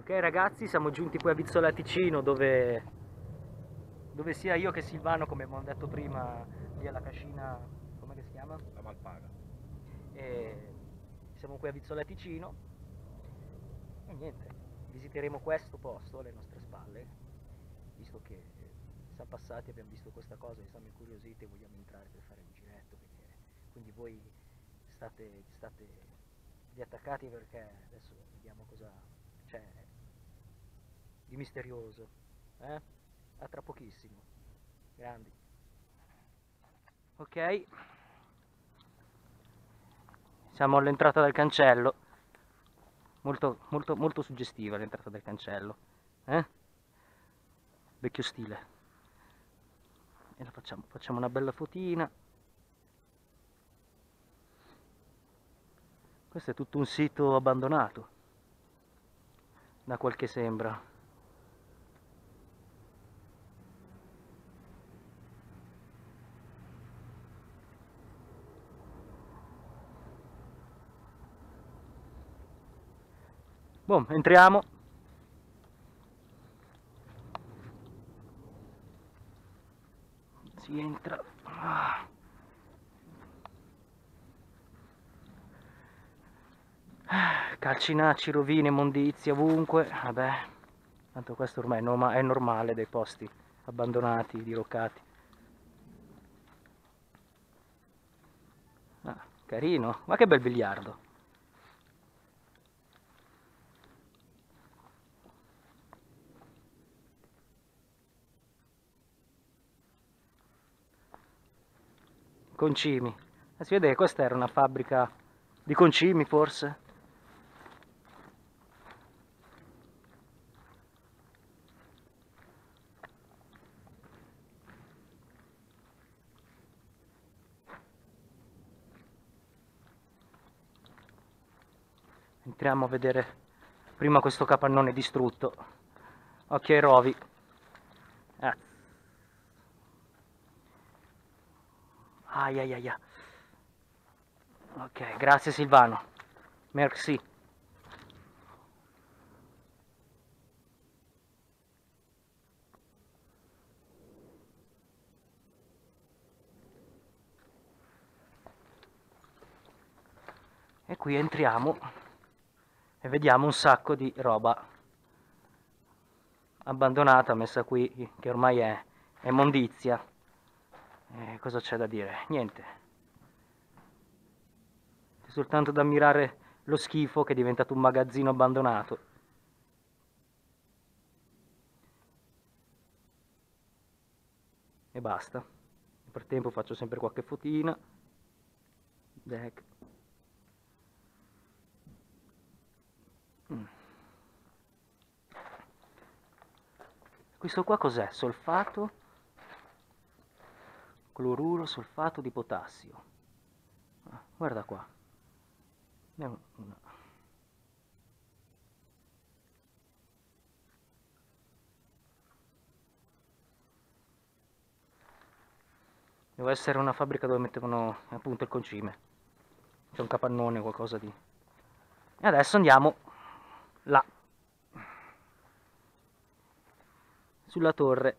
Ok ragazzi, siamo giunti qui a Vizzola Ticino dove sia io che Silvano, come abbiamo detto prima, lì alla cascina, come si chiama? La Malpaga. E siamo qui a Vizzola Ticino e niente, visiteremo questo posto alle nostre spalle, visto che siamo passati, abbiamo visto questa cosa, siamo incuriositi e vogliamo entrare per fare un giretto, vedere. Quindi voi state lì attaccati perché adesso vediamo cosa c'è di misterioso, eh? A tra pochissimo. Grandi. Ok, siamo all'entrata del cancello, molto suggestiva l'entrata del cancello, vecchio stile. E la facciamo una bella fotina. Questo è tutto un sito abbandonato, da quel che sembra. Boh, entriamo. Si entra. Calcinacci, rovine, immondizie ovunque. Vabbè, tanto questo ormai è normale dei posti abbandonati, diroccati. Ah, carino, ma che bel biliardo. Concimi. Si vede che questa era una fabbrica di concimi forse. Entriamo a vedere prima questo capannone distrutto. Occhio ai rovi. Ah. Ai ai ai ai. Ok, grazie Silvano. Merci. E qui entriamo e vediamo un sacco di roba abbandonata, messa qui, che ormai è immondizia. Cosa c'è da dire? Niente. C'è soltanto da ammirare lo schifo che è diventato un magazzino abbandonato. E basta. Nel frattempo faccio sempre qualche fotina. Deck. Questo qua cos'è? Solfato, cloruro, solfato di potassio. Ah, guarda qua. Deve essere una fabbrica dove mettevano appunto il concime. C'è un capannone o qualcosa di... E adesso andiamo là, sulla torre.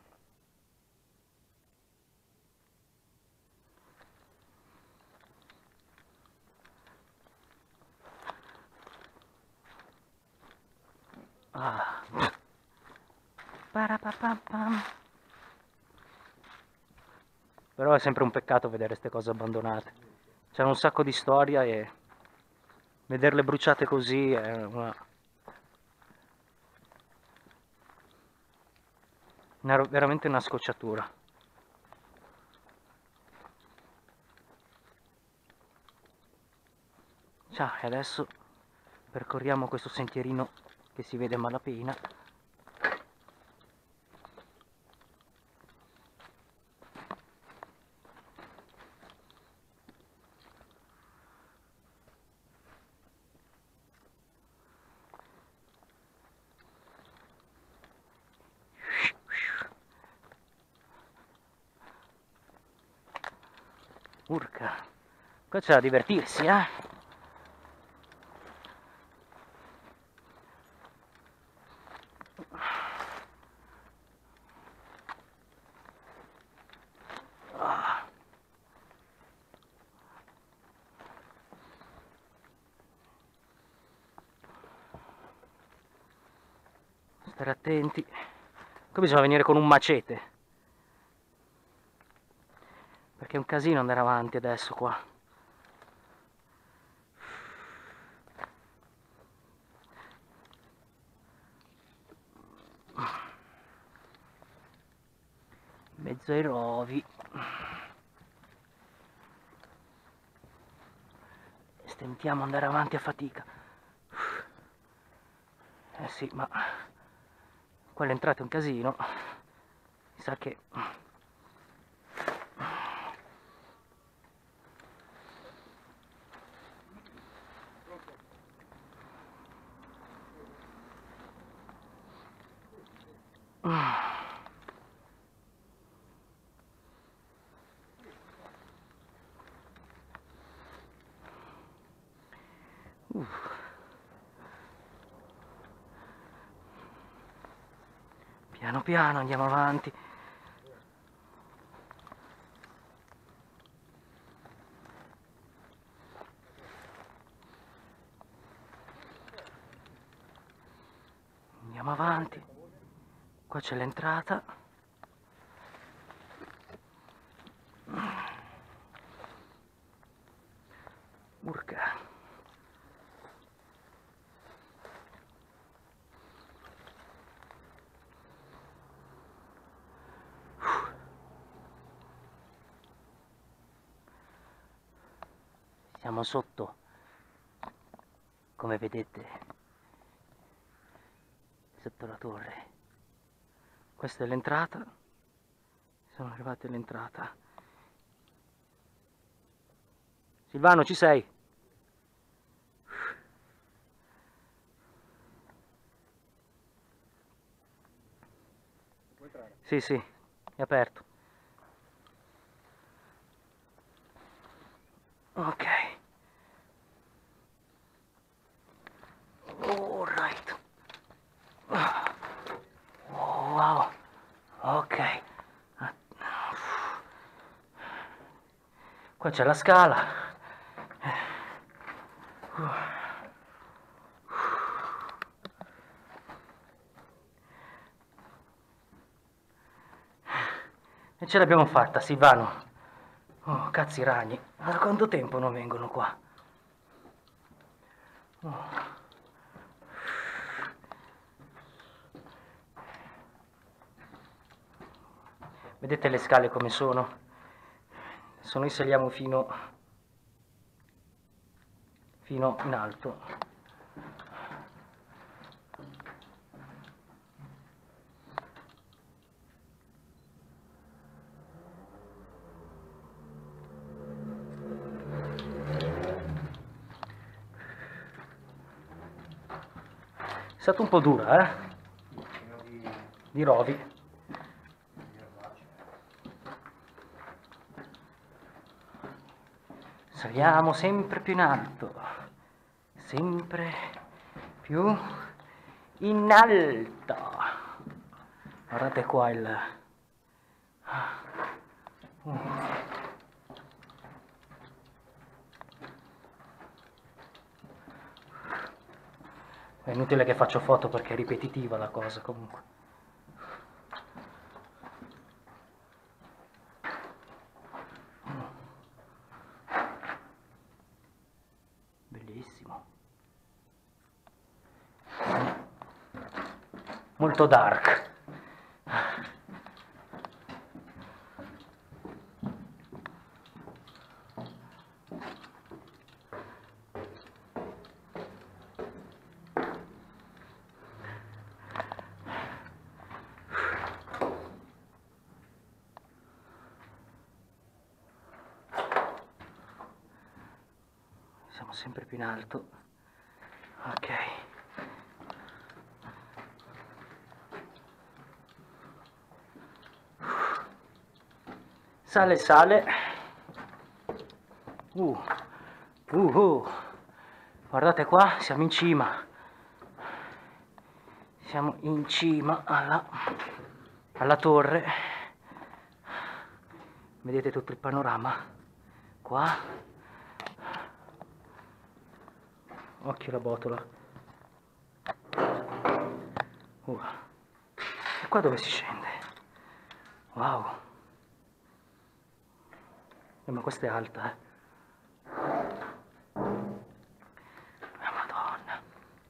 Ah. Parapapapam. Però è sempre un peccato vedere queste cose abbandonate. C'è un sacco di storia e vederle bruciate così è veramente una scocciatura. Ciao, e adesso percorriamo questo sentierino che si vede a malapena. Urca, qua c'è da divertirsi, eh? Stare attenti. Qui bisogna venire con un macete, perché è un casino andare avanti adesso qua. In mezzo ai rovi. Stentiamo andare avanti a fatica. Eh sì, ma qua l'entrata è un casino. Mi sa che... Piano piano andiamo avanti. Andiamo avanti. Qua c'è l'entrata. Urca. Siamo sotto, come vedete, sotto la torre. Questa è l'entrata. Siamo arrivati all'entrata. Silvano, ci sei? Sì, sì, è aperto. Ok. All right. Oh, wow. Ok. Qua c'è la scala. E ce l'abbiamo fatta, Silvano. Oh, cazzi ragni. Da quanto tempo non vengono qua? Oh. Vedete le scale come sono? Adesso noi saliamo fino in alto. È stato un po' dura, di rovi. Saliamo sempre più in alto, sempre più in alto. Guardate qua il... È inutile che faccio foto perché è ripetitiva la cosa comunque. Bellissimo. Molto dark. Siamo sempre più in alto. Ok. Sale, sale. Guardate qua, siamo in cima. Siamo in cima alla torre. Vedete tutto il panorama. Qua. Occhio la botola. Qua dove si scende? Wow. Ma questa è alta, Madonna.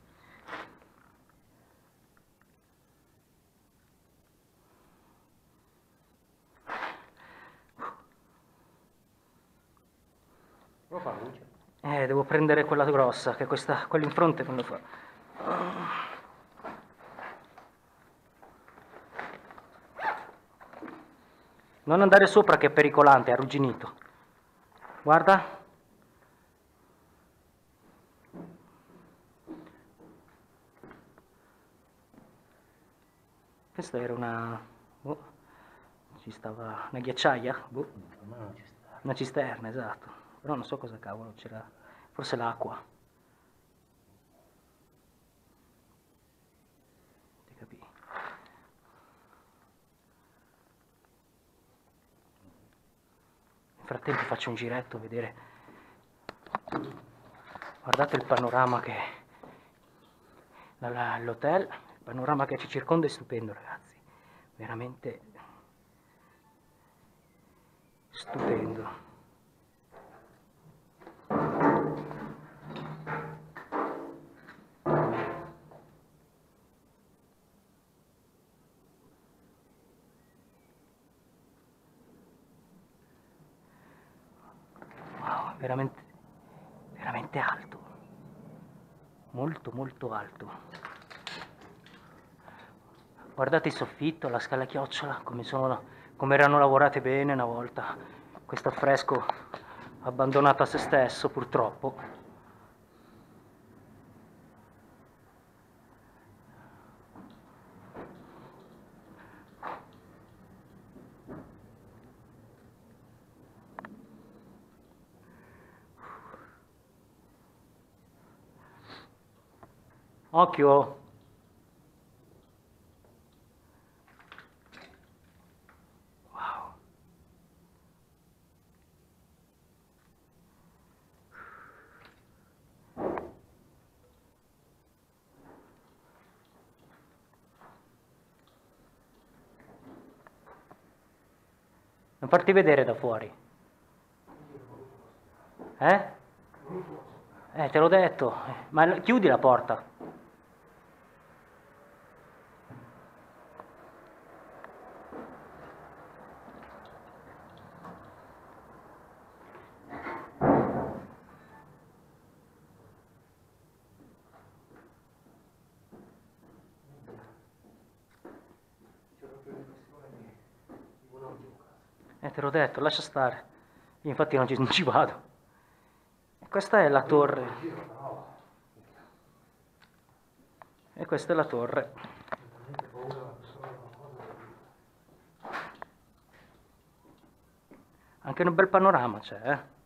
Come fa luce? Devo prendere quella grossa, che questa, quella in fronte non lo fa. Non andare sopra che è pericolante, è arrugginito. Guarda. Questa era una... boh, ci stava una ghiacciaia? Boh. Per me non ci sta. Una cisterna, esatto. Però non so cosa cavolo c'era. Forse l'acqua. Ti capì? Nel frattempo faccio un giretto a vedere. Guardate il panorama che... l'hotel, il panorama che ci circonda è stupendo, ragazzi. Veramente stupendo. Wow, veramente, veramente alto. Molto molto alto. Guardate il soffitto, la scala a chiocciola, come erano lavorate bene una volta. Questo affresco abbandonato a se stesso, purtroppo. Occhio! Wow! Non farti vedere da fuori. Eh? Te l'ho detto. Ma chiudi la porta. Te l'ho detto, lascia stare. Io infatti non ci vado. Questa è la torre. E questa è la torre. Anche un bel panorama c'è,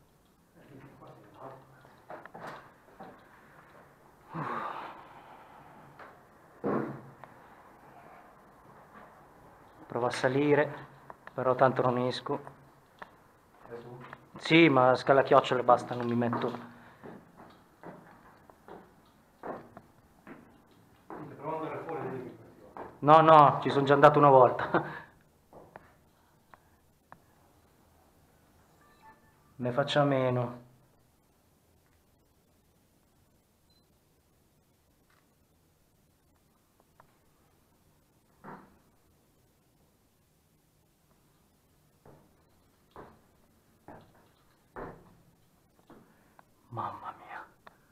Provo a salire, però tanto non esco. Sì, ma scala a chiocciole basta, non mi metto. No, no, ci sono già andato una volta. Ne faccio a meno. Mamma mia.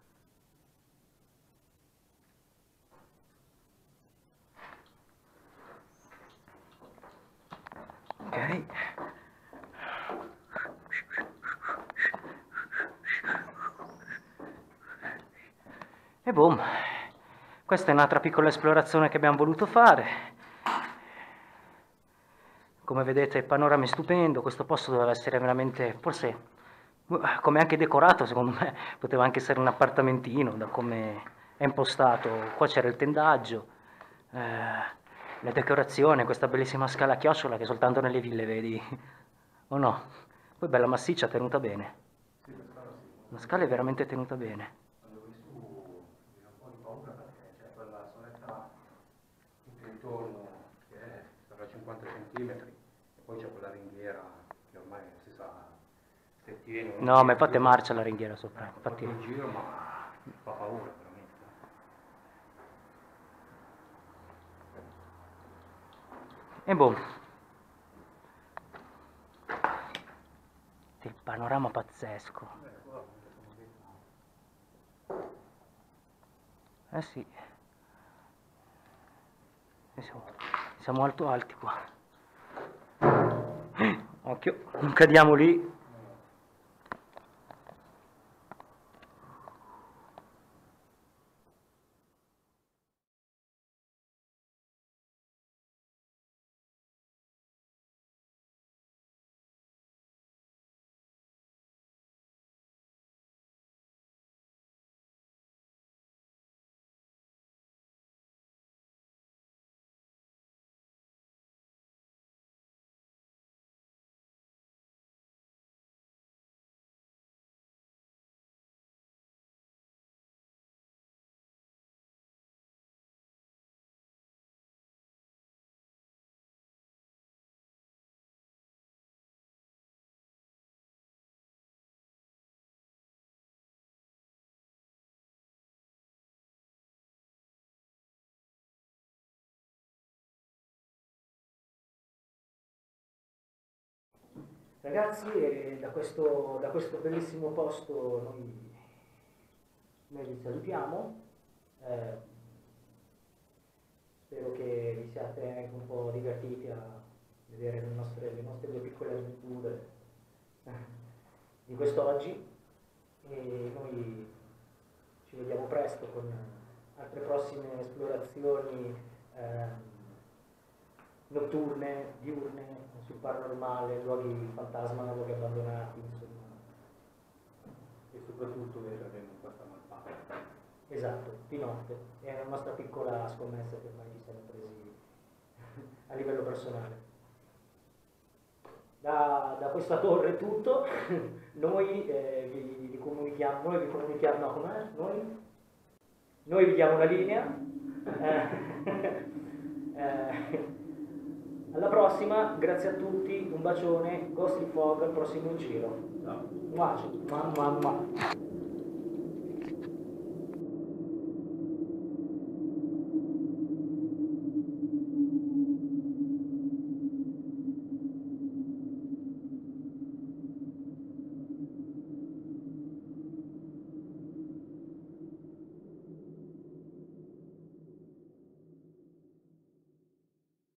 Ok. E boom. Questa è un'altra piccola esplorazione che abbiamo voluto fare. Come vedete il panorama è stupendo, questo posto doveva essere veramente, forse, come anche decorato, secondo me, poteva anche essere un appartamentino, da come è impostato. Qua c'era il tendaggio, la decorazione, questa bellissima scala a chiocciola che soltanto nelle ville vedi, o no? Poi bella massiccia, tenuta bene. La scala è veramente tenuta bene. Quando vai su, mi fa un po' di paura perché c'è quella soletta intorno che è centimetri, e poi c'è quella ringhiera che ormai si sa, se tiene... No, ma infatti marcia la ringhiera sopra, Infatti infatti... in giro, ma fa paura veramente. E boh. Il panorama pazzesco. Eh sì. Siamo alto alti qua. Occhio, non cadiamo lì. Ragazzi, da questo bellissimo posto noi vi salutiamo. Spero che vi siate anche un po' divertiti a vedere le nostre due piccole avventure di quest'oggi, e noi ci vediamo presto con altre prossime esplorazioni notturne, diurne, sul paranormale, luoghi fantasma, luoghi abbandonati, insomma. E soprattutto vedremo questa malfatta. Esatto, di notte. È una nostra piccola scommessa che ormai ci siamo presi a livello personale. Da questa torre è tutto. Noi vi comunichiamo, no, com'è? Noi vi diamo una linea. Alla prossima, grazie a tutti, un bacione, Ghostly Fog al prossimo giro. Ciao. Un bacio.